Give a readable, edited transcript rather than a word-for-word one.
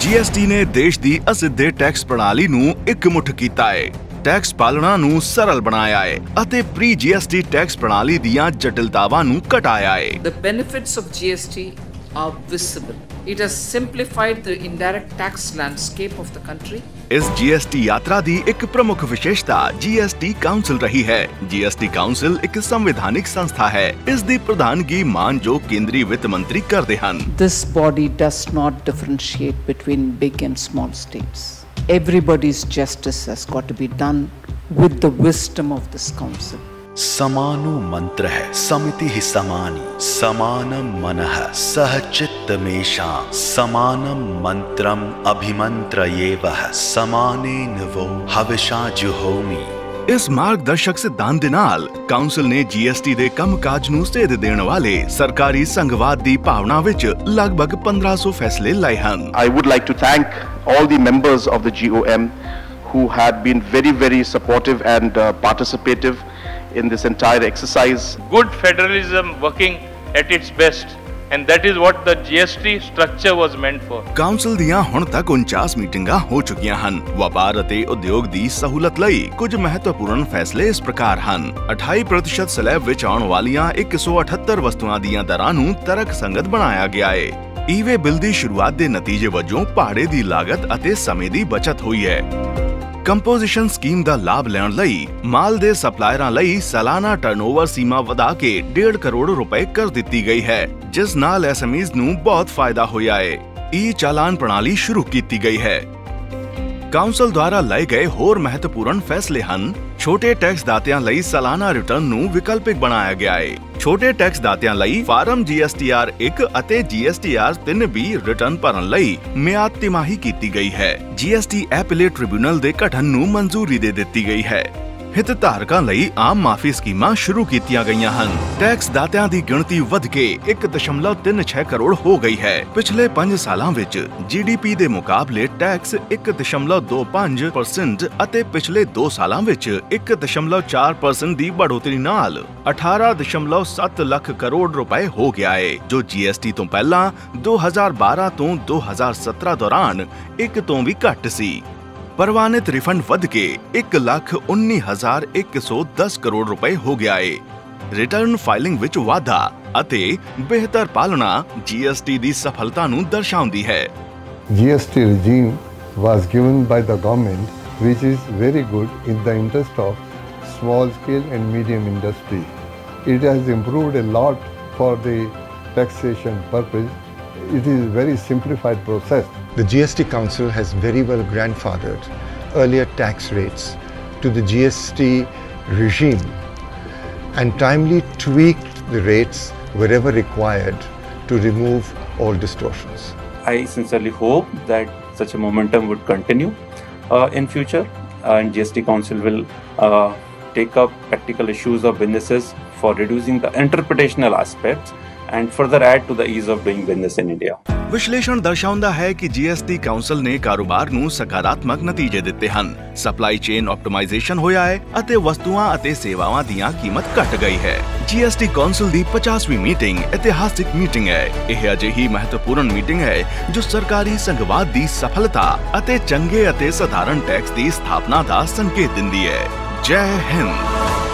GST ने देश ਦੀ ਅਸਿੱਧੇ ਟੈਕਸ ਪ੍ਰਣਾਲੀ ਨੂੰ ਇੱਕ ਮੁੱਠ ਕੀਤਾ ਹੈ। ਟੈਕਸ ਪਾਲਣਾ ਨੂੰ ਸਰਲ ਬਣਾਇਆ ਹੈ ਅਤੇ ਪ੍ਰੀ जीएसटी ਟੈਕਸ ਪ੍ਰਣਾਲੀ ਦੀਆਂ ਜਟਿਲਤਾਵਾਂ ਨੂੰ ਘਟਾਇਆ ਹੈ। The benefits of GST are visible. It has simplified the indirect tax landscape of the country. इस जीएसटी यात्रा ਦੀ ਇੱਕ ਪ੍ਰਮੁੱਖ ਵਿਸ਼ੇਸ਼ਤਾ जीएसटी ਕਾਉਂਸਲ ਰਹੀ ਹੈ। जीएसटी ਕਾਉਂਸਲ ਇੱਕ ਸੰਵਿਧਾਨਿਕ ਸੰਸਥਾ ਹੈ। ਇਸ ਦੀ ਪ੍ਰਧਾਨਗੀ ਮਾਨਯੋਗ ਕੇਂਦਰੀ ਵਿੱਤ ਮੰਤਰੀ ਕਰਦੇ ਹਨ। This body does not differentiate between big and small states. Everybody's justice has got to be done with the wisdom of this council. समानो मंत्र है समिति ही समानी समानम मनः सहचित्तमेषां समानम मंत्रम अभिमंत्रयेवः समानेन वो हविषा जुहोमि। इस मार्गदर्शक सिद्धांत ਦੇ ਨਾਲ ਕਾਉਂਸਲ ਨੇ जीएसटी ਦੇ ਕੰਮਕਾਜ ਨੂੰ ਸੇਧ ਦੇਣ ਵਾਲੇ ਸਰਕਾਰੀ ਸੰਘਵਾਦ ਦੀ ਭਾਵਨਾ ਵਿੱਚ ਲਗਭਗ 1500 ਫੈਸਲੇ ਲਏ ਹਨ। I would like to thank all the members of the GOM who had been very supportive and participative in this entire exercise. Good federalism working at its best, and that is what the GST structure was meant for. Council ਦੀਆਂ ਹੁਣ ਤੱਕ 49 ਮੀਟਿੰਗਾਂ ਹੋ ਚੁੱਕੀਆਂ ਹਨ। ਵਪਾਰ ਅਤੇ ਉਦਯੋਗ ਦੀ ਸਹੂਲਤ ਲਈ ਕੁਝ ਮਹੱਤਵਪੂਰਨ ਫੈਸਲੇ ਇਸ ਪ੍ਰਕਾਰ ਹਨ। 28% ਸਲੈਬ ਵਿੱਚ ਆਉਣ ਵਾਲੀਆਂ 178 ਵਸਤੂਆਂ ਦੀਆਂ ਦਰਾਂ ਨੂੰ ਤਰਕਸੰਗਤ ਬਣਾਇਆ ਗਿਆ ਹੈ। ਈਵੇ ਬਿੱਲ ਦੀ ਸ਼ੁਰੂਆਤ ਦੇ ਨਤੀਜੇ ਵਜੋਂ ਭਾੜੇ ਦੀ ਲਾਗਤ ਅਤੇ ਸਮੇਂ ਦੀ ਬਚਤ ਹੋਈ ਹੈ। ਕੰਪੋਜੀਸ਼ਨ ਸਕੀਮ ਦਾ ਲਾਭ ਲੈਣ ਲਈ ਮਾਲ ਦੇ ਸਪਲਾਇਰਾਂ ਲਈ ਸਾਲਾਨਾ ਟਰਨਓਵਰ ਸੀਮਾ ਵਧਾ ਕੇ 1.5 ਕਰੋੜ ਰੁਪਏ ਕਰ ਦਿੱਤੀ ਗਈ ਹੈ, ਜਿਸ ਨਾਲ ਐਸਐਮਈਜ਼ ਨੂੰ ਬਹੁਤ ਫਾਇਦਾ ਹੋਇਆ ਹੈ। ਈ ਚਾਲਾਨ ਪ੍ਰਣਾਲੀ ਸ਼ੁਰੂ ਕੀਤੀ ਗਈ ਹੈ। ਕਾਉਂਸਲ ਦੁਆਰਾ ਲਏ ਗਏ ਹੋਰ ਮਹੱਤਵਪੂਰਨ ਫੈਸਲੇ ਹਨ। ਛੋਟੇ ਟੈਕਸ ਦਾਤਿਆਂ ਲਈ ਸਾਲਾਨਾ ਰਿਟਰਨ ਨੂੰ ਵਿਕਲਪਿਕ ਬਣਾਇਆ ਗਿਆ ਹੈ। ਛੋਟੇ ਟੈਕਸ ਦਾਤਿਆਂ ਲਈ ਫਾਰਮ GSTR 1 ਅਤੇ GSTR 3B ਰਿਟਰਨ ਭਰਨ ਲਈ ਮਿਆਦ ਤਿਮਾਹੀ ਕੀਤੀ ਗਈ ਹੈ। GST ਐਪੀਲੇਟ ਟ੍ਰਿਬਿਊਨਲ ਦੇ ਗਠਨ ਨੂੰ ਮਨਜ਼ੂਰੀ ਦੇ ਦਿੱਤੀ ਗਈ ਹੈ। ਹਿੱਤਧਾਰਕਾਂ ਲਈ ਆਮ ਮਾਫੀ ਸਕੀਮਾਂ ਸ਼ੁਰੂ ਕੀਤੀਆਂ ਗਈਆਂ ਹਨ। ਟੈਕਸ ਦਾਤਿਆਂ ਦੀ ਗਿਣਤੀ ਵਧ ਕੇ 1.36 ਕਰੋੜ ਹੋ ਗਈ ਹੈ। ਪਿਛਲੇ 5 ਸਾਲਾਂ ਵਿੱਚ GDP ਦੇ ਮੁਕਾਬਲੇ ਟੈਕਸ 1.25% ਅਤੇ ਪਿਛਲੇ 2 ਸਾਲਾਂ ਵਿੱਚ 1.4% ਦੀ ਬੜ੍ਹੋਤਰੀ ਨਾਲ 18.7 ਲੱਖ ਕਰੋੜ ਰੁਪਏ ਹੋ ਗਿਆ ਹੈ, ਜੋ GST ਤੋਂ ਪਹਿਲਾਂ 2012 ਤੋਂ 2017 ਦੌਰਾਨ 1 ਤੋਂ ਵੀ ਘੱਟ ਸੀ। ਪ੍ਰਵਾਨਿਤ ਰਿਫੰਡ ਵਧ ਕੇ 1,19,110 ਕਰੋੜ ਰੁਪਏ ਹੋ ਗਿਆ ਹੈ। ਰਿਟਰਨ ਫਾਈਲਿੰਗ ਵਿੱਚ ਵਾਧਾ ਅਤੇ ਬਿਹਤਰ ਪਾਲਣਾ GST ਦੀ ਸਫਲਤਾ ਨੂੰ ਦਰਸਾਉਂਦੀ ਹੈ। GST regime was given by the government, which is very good in the interest of small scale and medium industry. It has improved a lot for the taxation purpose. It is a very simplified process. The GST Council has very well grandfathered earlier tax rates to the GST regime and timely tweaked the rates wherever required to remove all distortions. I sincerely hope that such a momentum would continue in future, and GST Council will take up practical issues of businesses for reducing the interpretational aspects and further add to the ease of doing business in India. ਵਿਸ਼ਲੇਸ਼ਣ ਦਰਸਾਉਂਦਾ ਹੈ ਕਿ GST council ਨੇ ਕਾਰੋਬਾਰ ਨੂੰ ਸਕਾਰਾਤਮਕ ਨਤੀਜੇ ਦਿੱਤੇ ਹਨ। ਸਪਲਾਈ ਚੇਨ ਆਪਟੀਮਾਈਜ਼ੇਸ਼ਨ ਹੋਇਆ ਹੈ ਅਤੇ ਵਸਤੂਆਂ ਅਤੇ ਸੇਵਾਵਾਂ ਦੀਆਂ ਕੀਮਤ ਘਟ ਗਈ ਹੈ। GST ਕਾਉਂਸਲ ਦੀ 50ਵੀਂ ਮੀਟਿੰਗ ਇਤਿਹਾਸਿਕ ਮੀਟਿੰਗ ਹੈ। ਇਹ ਅਜਿਹੀ ਮਹੱਤਵਪੂਰਨ ਮੀਟਿੰਗ ਹੈ ਜੋ ਸਰਕਾਰੀ ਸੰਘਵਾਦ ਦੀ ਸਫਲਤਾ ਅਤੇ ਚੰਗੇ ਅਤੇ ਸਧਾਰਨ ਟੈਕਸ ਦੀ ਸਥਾਪਨਾ ਦਾ ਸੰਕੇਤ ਦਿੰਦੀ ਹੈ। ਜੈ ਹਿੰਦ।